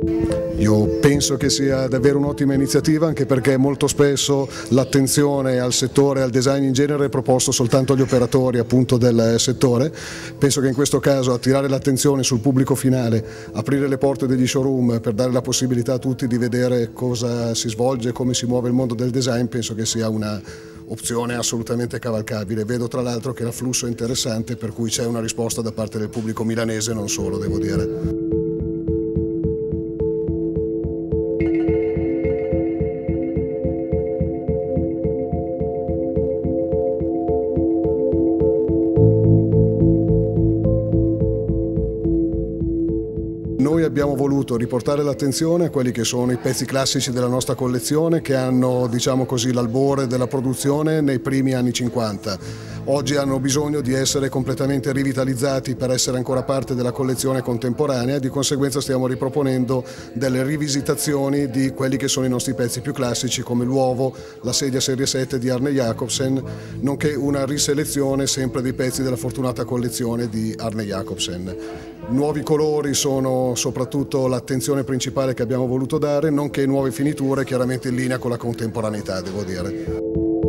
Io penso che sia davvero un'ottima iniziativa, anche perché molto spesso l'attenzione al settore e al design in genere è proposto soltanto agli operatori appunto del settore. Penso che in questo caso attirare l'attenzione sul pubblico finale, aprire le porte degli showroom per dare la possibilità a tutti di vedere cosa si svolge, come si muove il mondo del design, penso che sia una opzione assolutamente cavalcabile. Vedo tra l'altro che l'afflusso è interessante, per cui c'è una risposta da parte del pubblico milanese, non solo, devo dire. Noi abbiamo voluto riportare l'attenzione a quelli che sono i pezzi classici della nostra collezione, che hanno, diciamo così, l'albore della produzione nei primi anni 50. Oggi hanno bisogno di essere completamente rivitalizzati per essere ancora parte della collezione contemporanea e di conseguenza stiamo riproponendo delle rivisitazioni di quelli che sono i nostri pezzi più classici, come l'uovo, la sedia serie 7 di Arne Jacobsen, nonché una riselezione sempre dei pezzi della fortunata collezione di Arne Jacobsen. Nuovi colori sono soprattutto l'attenzione principale che abbiamo voluto dare, nonché nuove finiture chiaramente in linea con la contemporaneità, devo dire.